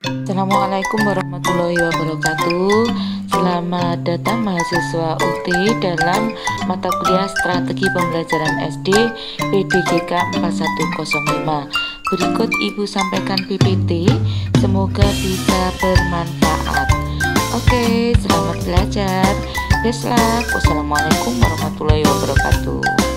Assalamualaikum warahmatullahi wabarakatuh. Selamat datang mahasiswa UT dalam mata kuliah Strategi Pembelajaran SD PDGK 4105. Berikut Ibu sampaikan PPT, semoga bisa bermanfaat. Oke, selamat belajar. Best luck. Wassalamualaikum warahmatullahi wabarakatuh.